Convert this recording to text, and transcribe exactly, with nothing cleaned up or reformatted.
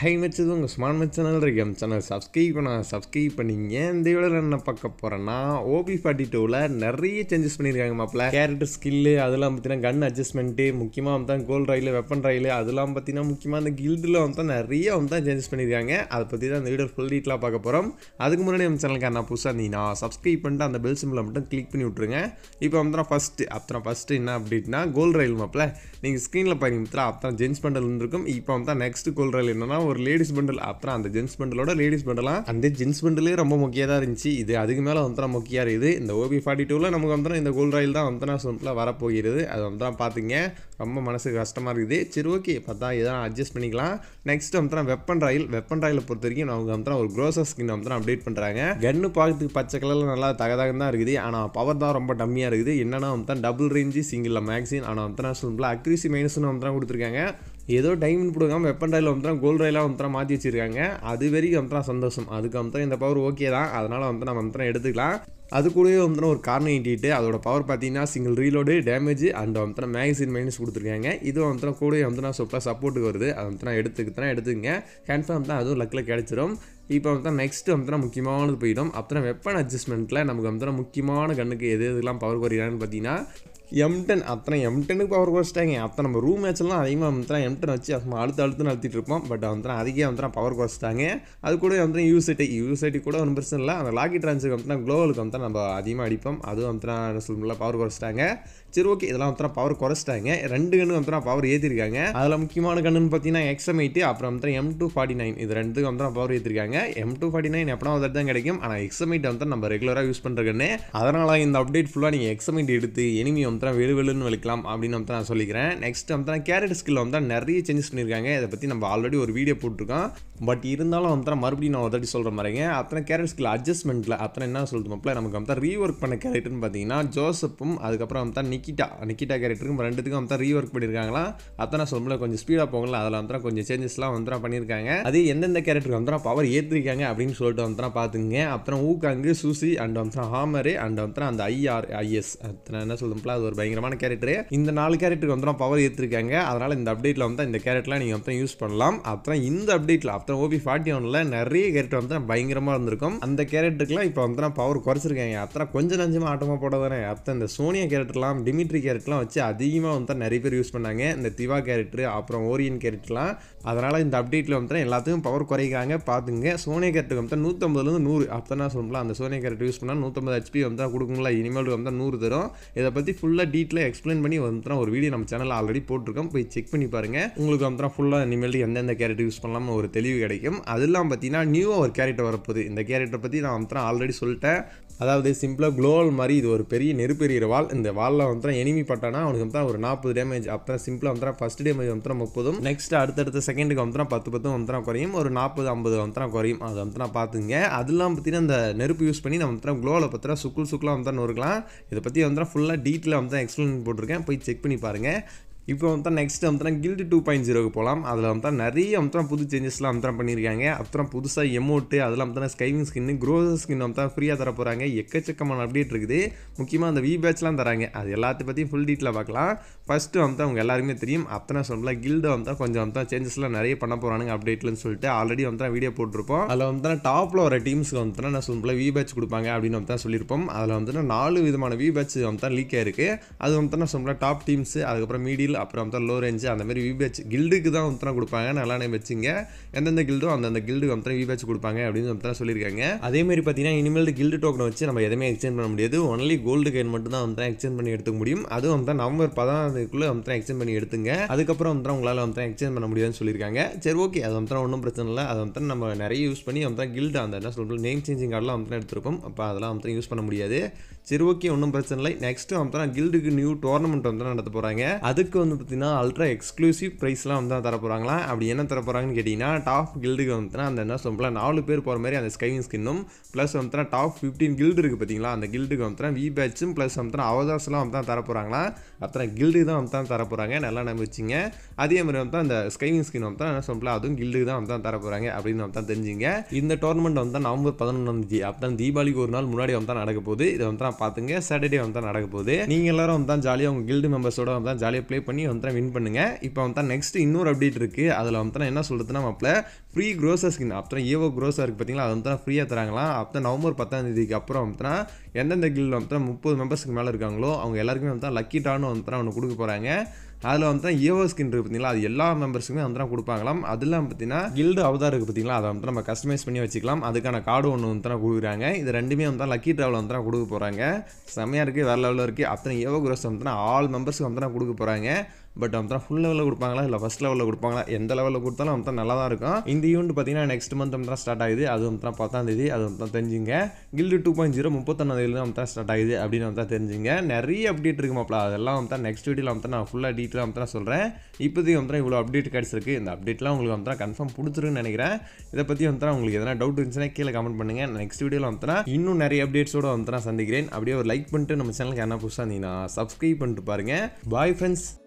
High மச்சது உங்கள் smart much channel இருக்கு அந்த சேனல் சப்ஸ்கிரைப் பண்ண சப்ஸ்கிரைப் பண்ணிங்க. இந்த வீடியோவில் என்ன பார்க்க போகிறேன்னா ஓபி ஃபார்ட்டி டூவில் நிறைய சேஞ்சஸ் பண்ணியிருக்காங்க மாப்பிள்ள. கேரக்டர் ஸ்கில்லு அதெல்லாம் பார்த்தீங்கன்னா கன் அட்ஜஸ்ட்மெண்ட்டு, முக்கியமாக வந்து கோல்ட் ரயில் வெப்பன் ரயில் அதெல்லாம் பார்த்தீங்கன்னா முக்கியமாக அந்த கில்டில் வந்து நிறைய வந்து சேஞ்சஸ் பண்ணியிருக்காங்க. அதை பற்றி தான் இந்த வீடியோ ஃபுல் டீட்டெயிலாக பார்க்க போகிறோம். அதுக்கு முன்னாடி நம்ம சேனலுக்கு நான் புதுசாக இருந்தீங்கன்னா சப்ஸ்கிரைப் பண்ணிட்டு அந்த பெல் சிம்பிளை மட்டும் கிளிக் பண்ணி விட்ருங்க. இப்போ வந்து ஃபஸ்ட்டு அப்புறம் ஃபஸ்ட்டு என்ன அப்படின்னா கோல்ட் ரயில் மாப்பிள்ள. நீங்கள் ஸ்க்ரீனில் பார்த்தீங்கன்னா அப்புறம் ஜென்ஸ் பண்டல் இருந்திருக்கும். இப்போ வந்து நெக்ஸ்ட் கோல்ட் ரயில் என்னன்னா ஒரு லேடிஸ் பண்டல். அப்புறம் அந்த ஜென்ஸ் பண்டலோட லேடிஸ் பண்டலாம் அந்த ஜென்ஸ் பண்டலே ரொம்ப முக்கியதாக இருந்துச்சு. இது அதுக்கு மேலே வந்து முக்கியம் இருக்குது. இந்த ஓபி ஃபார்ட்டி டூவில் நமக்கு வந்து இந்த கோல்ட் ரயில் தான் வந்து சிம்பிளாக வரப்போகிறது. அது வந்து பார்த்துங்க ரொம்ப மனசுக்கு கஷ்டமாக இருக்குது. சரி ஓகே பார்த்தா இதெல்லாம் அட்ஜஸ்ட் பண்ணிக்கலாம். நெக்ஸ்ட் வந்து வெப்பன் ராயில் வெப்பன் ராயில் பொறுத்த வரைக்கும் நமக்கு வந்து ஒரு க்ரோசர் ஸ்கின் வந்து அப்டேட் பண்ணுறாங்க. கன்னு பார்க்கறதுக்கு பச்சை கலரில் நல்லா தகதகம் தான் இருக்குது. ஆனால் பவர் தான் ரொம்ப டம்மியாக இருக்குது. என்னன்னா வந்து டபுள் ரேஞ்சு சிங்கிள் மேக்ஸின். ஆனால் வந்து சிம்பிளாக அக்யூரசி மைனஸ்னு வந்து கொடுத்துருக்காங்க. ஏதோ டைம் கொடுக்காம வெப்பன் ராயில் வந்து கோல்ட் ராயிலாக வந்து மாற்றி வச்சிருக்காங்க. அது வரைக்கும் வந்து சந்தோஷம். அதுக்கு வந்து இந்த பவர் ஓகே தான். அதனால் வந்து நம்ம வந்து எடுத்துக்கலாம். அது கூடவே வந்து ஒரு கார்னர் எயிட்டிட்டு அதோட பவர் பார்த்தீங்கன்னா சிங்கிள் ரீலோடு டேமேஜ் அண்ட் வந்து மேக்ஸின் மைனஸ் கொடுத்துருக்காங்க. இது வந்து கூடவே வந்து நான் சூப்பராக சப்போர்ட்டுக்கு வருது. அது வந்து நான் எடுத்துக்கிட்டேன் எடுத்துக்கங்க கன்ஃபார்ம் தான் அதுவும் லக்கில் கிடச்சிரும். இப்போ வந்து நெக்ஸ்ட் வந்து முக்கியமானது போயிடும். அப்புறம் வெப்பன் அட்ஜஸ்ட்மெண்ட்டில் நமக்கு வந்து முக்கியமான கண்ணுக்கு எது எதுலாம் பவர் குறையிறான்னு பார்த்தீங்கன்னா எம் டென். அத்தனை எம் டெனுக்கு பவர் குறைச்சிட்டாங்க. அத்தனை நம்ம ரூம் மேட்ச்லாம் அதிகமாக வந்து எம் டென் வச்சு நம்ம அழுத்து அழுத்துன்னு அழுத்திட்டு இருப்போம். பட் வந்து அதிகம் வந்து பவர் குறைச்சிட்டாங்க. அது கூட வந்து யூசிட்டி யூசிட்டி கூட ஒன்றும் பிரச்சனை இல்லை. அந்த லாக்கி ட்ரான்ஸுக்கு வந்து க்ளோவலுக்கு வந்து நம்ம அதிகமாக அடிப்போம். அதுவும் வந்து சொல்ல பவர் குறைச்சிட்டாங்க. சரி ஓகே இதெல்லாம் வந்து பவர் குறைச்சிட்டாங்க. ரெண்டு கண்ணு வந்து பவர் ஏற்றிருக்காங்க. அதில் முக்கியமான கண்ணுன்னு பார்த்தீங்கன்னா எக்ஸ்எம்ஐடி அப்புறம் வந்து எம் டூ ஃபார்ட்டி நைன் இது ரெண்டுக்கு வந்து பவர் ஏற்றிருக்காங்க. எம் டூ ஃபார்ட்டி நைன் எப்படினா ஒரு தான் கிடைக்கும். ஆனால் எக்ஸ்எம்ஐடி வந்து நம்ம ரெகுலராக யூஸ் பண்ணுற கண்ணு. அதனால் இந்த அப்டேட் ஃபுல்லாக நீங்கள் எக்ஸ்எம்ஐடி எடுத்து எனிமி வந்து வெளு வெளுன்னு வலிக்கலாம் அப்படின்னு வந்து நான் சொல்லிக்கிறேன். நெக்ஸ்ட் வந்து கேரட் ஸ்கில் வந்து நிறைய சேஞ்சஸ் பண்ணியிருக்காங்க. இதை பற்றி நம்ம ஆல்ரெடி ஒரு வீடியோ போட்டிருக்கோம். பட் இருந்தாலும் வந்து மறுபடியும் நான் ஒரு சொல்கிற மாதிரிங்க அத்தனை கேரட் ஸ்கில் அட்ஜஸ்ட்மெண்ட்டில் அத்தனை என்ன சொல்லுது மாப்பிள்ள நமக்கு வந்து ரீஒர்க் பண்ண கேரக்டர்னு பார்த்தீங்கன்னா ஜோசப்பும் அதுக்கப்புறம் வந்து நிக்கிட்டா நிக்கிட்டா கேரக்டருக்கும் ரெண்டுத்துக்கும் வந்து ரீஒர்க் பண்ணியிருக்காங்களா. அத்தனை சொல்ல கொஞ்சம் ஸ்பீடாக போகல. அதில் வந்து கொஞ்சம் சேஞ்சஸ்லாம் வந்து பண்ணியிருக்காங்க. அது எந்தெந்த கேரக்டருக்கு வந்து பவர் ஏற்றிருக்காங்க அப்படின்னு சொல்லிட்டு வந்து பார்த்துங்க. அப்புறம் ஊக்காங்கு சூசி அண்ட் வந்து ஹாமரு அண்ட் வந்து அந்த ஐஆர் ஐஎஸ் அத்தனை என்ன சொல்லும்போல அது ஒரு பயங்கரமான கேரக்டர். இந்த நாலு கேரக்டருக்கு வந்து பவர் ஏற்றிருக்காங்க. அதனால் இந்த அப்டேட்டில் வந்து இந்த கேரக்டர்லாம் நீங்கள் வந்து யூஸ் பண்ணலாம். அப்புறம் இந்த அப்டேட்டில் அப்புறம் ஓபி ஃபார்ட்டி ஒன்ல நிறைய கேரக்டர் வந்து பயங்கரமாக இருந்திருக்கும். அந்த கேரக்டருக்குலாம் இப்போ வந்து பவர் குறைச்சிருக்காங்க. அத்தனை கொஞ்சம் நஞ்சமாக ஆட்டமாக போட தானே. அப்புறம் இந்த சோனியா கேரக்டர்லாம் டிமிட்ரி கேரக்டர்லாம் வச்சு அதிகமாக வந்து நிறைய பேர் யூஸ் பண்ணாங்க. இந்த திவா கேரக்டர் அப்புறம் ஓரியன் கேரக்டர்லாம். அதனால் இந்த அப்டேட்டில் வந்து எல்லாத்துக்கும் பவர் குறைக்காங்க பார்த்துங்க. சோனியா கேரக்டருக்கு வந்து நூற்றம்பதுலேருந்து நூறு அப்போ தான் சொல்லலாம். அந்த சோனியா கேரக்டர் யூஸ் பண்ணால் நூற்றம்பது ஹெச்பி வந்து கொடுக்குங்களா. இனிமேல் வந்து நூறு தரும். இதை பற்றி ஃபுல்லாக டீட்டெயிலாக எக்ஸ்பிளைன் பண்ணி வந்து ஒரு வீடியோ நம்ம சேனலில் ஆல்ரெடி போட்டிருக்கோம். போய் செக் பண்ணி பாருங்கள். உங்களுக்கு வந்து ஃபுல்லாக இனிமேல் எந்தெந்த கேரக்டர் யூஸ் பண்ணலாம்னு ஒரு தெளிவு கிடைக்கும். அதெல்லாம் பார்த்தீங்கன்னா நியூவாக ஒரு கேரக்டர் வரப்போகுது. இந்த கேரக்டர் பற்றி நான் வந்து ஆல்ரெடி சொல்லிட்டேன். அதாவது சிம்பிளாக க்ளோவல் மாதிரி இது ஒரு பெரிய நெருப்பெரிய வால். இந்த வாலில் வந்து எனிமி பட்டானா அவனுக்கு வந்து ஒரு நாற்பது டேமேஜ். அப்புறம் சிம்பிளாக வந்து ஃபஸ்ட் டேமேஜ் வந்து முப்பதும் நெக்ஸ்ட் அடுத்தடுத்த செகண்டுக்கு வந்து பத்து பத்தும் வந்து குறையும். ஒரு நாற்பது ஐம்பது வந்து குறையும். அதை வந்து நான் பார்த்துங்க. அதெல்லாம் பார்த்தீங்கன்னா இந்த நெருப்பு யூஸ் பண்ணி நம்ம வந்து க்ளோவில் பற்றினா சுக்குள் சுக்குலாம் வந்து இருக்கலாம். இதை பற்றி வந்து ஃபுல்லாக டீட்டெயிலாக வந்து எக்ஸ்பிளைன் போட்டிருக்கேன். போய் செக் பண்ணி பாருங்கள். இப்போ வந்து நெக்ஸ்ட் வந்து கில்டு டூ பாயிண்ட் ஜீரோக்கு போகலாம். அதில் வந்து நிறைய வந்து புது சேஞ்சஸ்லாம் வந்து பண்ணியிருக்காங்க. அப்புறம் புதுசாக எமோட்டு அதெல்லாம் வந்து ஸ்கைவிங் ஸ்கின்னு க்ரோசர் ஸ்கின் வந்து ஃப்ரீயாக தர போகிறாங்க. எக்கச்சக்கமான அப்டேட் இருக்குது. முக்கியமாக அந்த வி பேட்ச்லாம் தராங்க. அது எல்லாத்தையும் பற்றியும் ஃபுல் டீட்டெயிலாக பார்க்கலாம். ஃபஸ்ட்டு வந்து அவங்க எல்லாருமே தெரியும். அத்தனை சொல்லலாம் கில்டு வந்து கொஞ்சம் வந்து சேஞ்சஸ்லாம் நிறைய பண்ண போகிறானுங்க அப்டேட்லன்னு சொல்லிட்டு ஆல்ரெடி வந்து வீடியோ போட்டிருப்போம். அதில் வந்து டாப்பில் வர டீம்ஸ்க்கு வந்து நான் சொல்ல வி பேட்ச் கொடுப்பாங்க அப்படின்னு வந்து தான் சொல்லியிருப்போம். அதில் வந்து நாலு விதமான வி பேட்ச் வந்து லீக் ஆயிருக்கு. அது வந்து நான் சொல்ல டாப் டீம்ஸ் அதுக்கப்புறம் மீடியில் அப்புறம் வந்து லோ ரேஞ்சு அந்த மாதிரி வி பேட்ச் கில்டுக்கு தான் வந்து கொடுப்பாங்க. நல்லா நேம் வச்சுங்க. எந்தெந்த கில்டோ அந்தந்த கில்டுக்கு வந்து வி பேட்ச் கொடுப்பாங்க அப்படின்னு வந்து சொல்லியிருக்காங்க. அதே மாதிரி பார்த்தீங்கன்னா இனிமேல் கில்டு டோக்கன் வச்சு நம்ம எதுவுமே எக்ஸ்சேஞ்ச் பண்ண முடியாது. ஒன்லி கோல்டு கைன் மட்டும் தான் வந்து எக்ஸ்சேஞ்ச் பண்ணி எடுத்துக்க முடியும். அதுவும் வந்து நவம்பர் பதினாறுக்குள்ளே வந்து எக்ஸ்சேஞ்ச் பண்ணி எடுத்துங்க. அதுக்கப்புறம் வந்து உங்களால் வந்து எக்ஸ்சேஞ்ச் பண்ண முடியாதுன்னு சொல்லியிருக்காங்க. சரி ஓகே அது வந்து ஒன்றும் பிரச்சனை இல்லை. அதை வந்து நம்ம நிறைய யூஸ் பண்ணி வந்து கில்டு அந்த என்ன சொல்கிறது நேம் சேஞ்சிங் கார்டெலாம் வந்து எடுத்துருப்போம். அப்போ அதெல்லாம் வந்து யூஸ் பண்ண முடியாது. சரி ஓகே ஒன்றும் பிரச்சனை இல்லை. நெக்ஸ்ட்டு வந்து கில்டுக்கு நியூ டோர்னமெண்ட் வந்து நடத்த போகிறாங்க. அதுக்கு வந்து பார்த்தீங்கன்னா அல்ட்ரா எக்ஸ்க்ளூசிவ் ப்ரைஸ்லாம் வந்து தர போகிறாங்களா. அப்படி என்ன தர போகிறாங்கன்னு கேட்டிங்கன்னா டாப் கில்டுக்கு வந்துன்னா அந்த என்ன சொல்லலாம் நாலு பேர் போகிற மாதிரி அந்த ஸ்கைவிங் ஸ்கின்னும் ப்ளஸ் வந்து டாப் ஃபிஃப்டீன் கில்டு இருக்குது பார்த்தீங்களா. அந்த கில்டுக்கு வந்து வி பேட்சும் ப்ளஸ் வந்து அவதார்ஸ்லாம் வந்து தர போகிறாங்களா. அத்தனை கில்டு தான் வந்து தர போகிறாங்க. நல்லா நம்ம வச்சுங்க. அதே மாதிரி வந்து அந்த ஸ்கைவிங் ஸ்கின் வந்து என்ன சொல்லலாம் அதுவும் கில்டுக்கு தான் வந்து தர போகிறாங்க அப்படின்னு வந்து தெரிஞ்சுங்க. இந்த டோர்னமெண்ட் வந்து நவம்பர் பதினொன்றாம் தேதி அப்போ தீபாவளிக்கு ஒரு நாள் முன்னாடி வந்து நடக்க போகுது. இதை வந்து வந்து பார்த்துங்க சாட்டர்டே வந்து நடக்க போகுது. நீங்கள் எல்லாரும் வந்து ஜாலியாக உங்கள் கில்டு மெம்பர்ஸோட வந்து ஜாலியாக ப்ளே பண்ணி வந்து வின் பண்ணுங்க. இப்போ வந்து நெக்ஸ்ட் இன்னொரு அப்டேட் இருக்குது. அதில் வந்து என்ன சொல்கிறதுனா மாப்பிள்ள ஃப்ரீ க்ரோசர் ஸ்கின் அப்புறம் ஏவோ க்ரோஸாக இருக்குது பார்த்தீங்களா, அது வந்து ஃப்ரீயாக தராங்களாம். அப்போ நவம்பர் பத்தாம் தேதிக்கு அப்புறம் வந்து எந்தெந்த கில்டில் வந்து முப்பது மெம்பர்ஸ்க்கு மேலே இருக்காங்களோ அவங்க எல்லாருக்குமே வந்து லக்கி டான்னு வந்து ஒன்று கொடுக்க போகிறாங்க. அதில் வந்து ஏவோ ஸ்கின் இருக்குது பார்த்தீங்களா, அது எல்லா மெம்பர்ஸுக்குமே வந்து கொடுப்பாங்களாம். அதெல்லாம் பார்த்தீங்கன்னா கில்டு அவதார் இருக்குது பார்த்தீங்களா, அதை வந்து நம்ம கஸ்டமைஸ் பண்ணி வச்சுக்கலாம். அதுக்கான கார்டு ஒன்று வந்து கொடுக்குறாங்க. இது ரெண்டுமே வந்து லக்கி ட்ராவல் வந்து கொடுக்க போகிறாங்க. செம்மையாக இருக்குது, வேறு லெவலில் இருக்குது. அத்தனை ஏவோ க்ரோஸ் வந்து ஆல் மெம்பர்ஸுக்கு வந்து கொடுக்க போகிறாங்க. பட் வந்து ஃபுல் லெவலில் கொடுப்பாங்களா இல்லை ஃபஸ்ட் லெவலில் கொடுப்பாங்களா, எந்த லெவலில் கொடுத்தாலும் வந்து நல்லா தான் இருக்கும். இந்த ஈவெண்ட் பார்த்தீங்கன்னா நெக்ஸ்ட் மந்த் வந்து ஸ்டார்ட் ஆகுது. அது வந்து பத்தாம் தேதி. அது வந்து தெரிஞ்சுங்க. கில்டு டூ பாயிண்ட் ஜீரோ முப்பத்தொன்னாம் தேதி தான் வந்து ஸ்டார்ட் ஆகுது அப்படின்னு வந்து தெரிஞ்சுங்க. நிறைய அப்டேட் இருக்கு மாப்பிள. அதெல்லாம் வந்து நெக்ஸ்ட் வீடியோவில் வந்து நான் ஃபுல்லாக டீட்டெயிலாக வந்து சொல்கிறேன். இப்போதைக்கு வந்து இவ்வளோ அப்டேட் கிடச்சிருக்கு. இந்த அப்டேட்லாம் உங்களுக்கு வந்து கன்ஃபார்ம் பிடிச்சிருக்குன்னு நினைக்கிறேன். இதை பற்றி வந்து உங்களுக்கு எதனா டவுட் இருந்துச்சுன்னா கீழே கமெண்ட் பண்ணுங்கள். நெக்ஸ்ட் வீடியோவில் வந்து இன்னும் நிறைய அப்டேட்ஸோட வந்து நான் சந்திக்கிறேன். அப்படியே ஒரு லைக் பண்ணிட்டு நம்ம சேனலுக்கு என்ன புதுசாக இருந்தீங்கன்னா சப்ஸ்கிரைப் பண்ணிட்டு பாருங்கள். Bye friends.